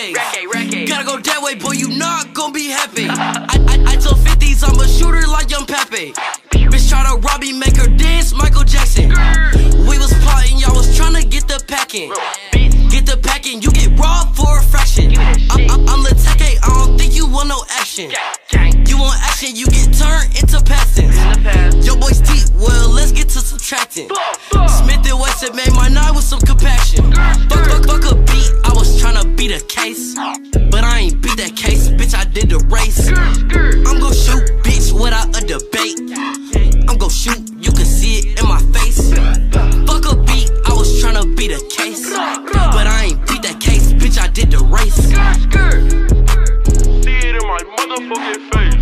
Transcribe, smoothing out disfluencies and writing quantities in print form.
racket. Gotta go that way, boy, you not gon' be happy. I told 50s I'm a shooter like Young Pepe. Bitch try to rob me, make her dance Michael Jackson. We was plotting, y'all was tryna get the packing. Get the packing, you get robbed for a fraction. I'm the TAY-K, I don't think you want no action. You want action, you get turned into passings. Your boy's deep, well, let's get to subtracting. Smith and Wesson made my night with some compassion. Fuck a beat, I was tryna beat a case, but I ain't beat that case, bitch, I did the race. I'm gon' shoot, bitch, without a debate. I'm gon' shoot, you can see it in my face. Fuck a beat, I was tryna beat a case, but I ain't beat that case, bitch, I did the race. See it in my motherfucking face.